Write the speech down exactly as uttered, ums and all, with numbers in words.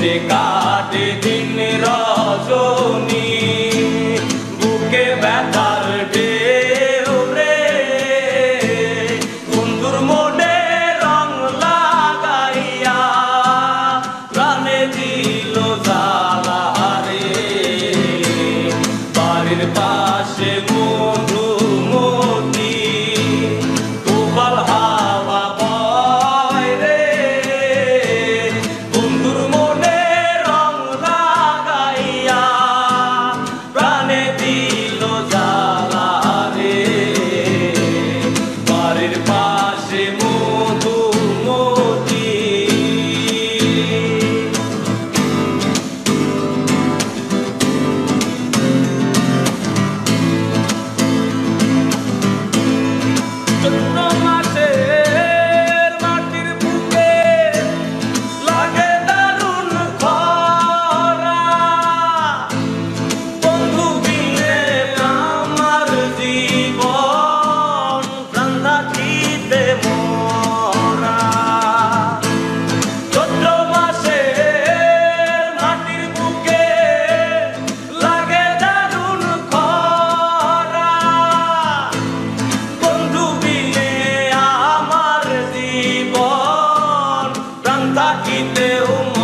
খোঁজে কাটে দিন রজনী, বুকে ব্যথার ঢেউ রে, বন্ধুর মনে রং লাগাইয়া প্রাণে দিল জ্বালা রে। বাড়ির পাশে মধুমতি গোপাল হাওয়া বয় রে, বন্ধুর মনে রং লাগাইয়া প্রাণে দিল জ্বালা রে। বাড়ির পাশে মধুমতি চৈত্র মাসের মাটির বুকে লাগে দারুণ খরা, বন্ধু বিনে আমার জীবন প্রাণ থাকিতে মরা। চৈত্র মাসের মাটির বুকে লাগে দারুণ খরা, বন্ধু বিনে আমার জীবন প্রাণ থাকিতেও